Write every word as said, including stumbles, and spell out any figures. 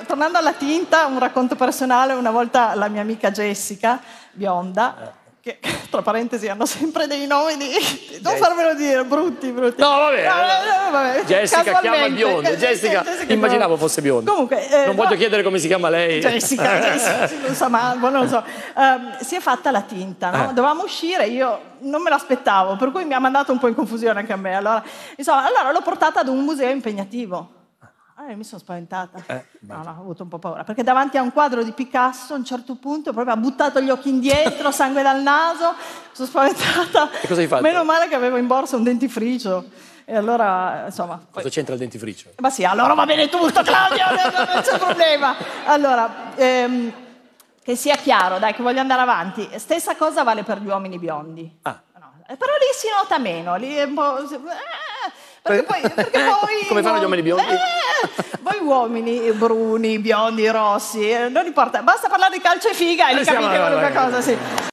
tornando alla tinta, un racconto personale, una volta la mia amica Jessica, bionda, eh. che tra parentesi hanno sempre dei nomi di... non farmelo dire, brutti, brutti. No, vabbè. No, no, vabbè. Jessica chiama bionda, Jessica, Jessica immaginavo fosse bionda. Comunque... Eh, non voglio no, chiedere come si chiama lei. Jessica, Jessica non so, ma non lo so. Um, si è fatta la tinta, no? Eh. Dovevamo uscire, io non me l'aspettavo, per cui mi ha mandato un po' in confusione anche a me. Allora, insomma, allora l'ho portata ad un museo impegnativo. Eh, mi sono spaventata, eh, no, no, ho avuto un po' paura, perché davanti a un quadro di Picasso a un certo punto proprio ha buttato gli occhi indietro, sangue dal naso, sono spaventata. E cosa hai fatto? Meno male che avevo in borsa un dentifricio, e allora, insomma... Cosa c'entra il dentifricio? Ma sì, allora va bene tutto, Claudio, non c'è problema. Allora, ehm, che sia chiaro, dai, che voglio andare avanti, stessa cosa vale per gli uomini biondi. Ah. No, però lì si nota meno, lì è un po'... Eh, perché poi, perché poi come fanno gli uomini biondi? Eh, voi uomini bruni, biondi, rossi, non importa, basta parlare di calcio e figa e li capite qualunque cosa, sì.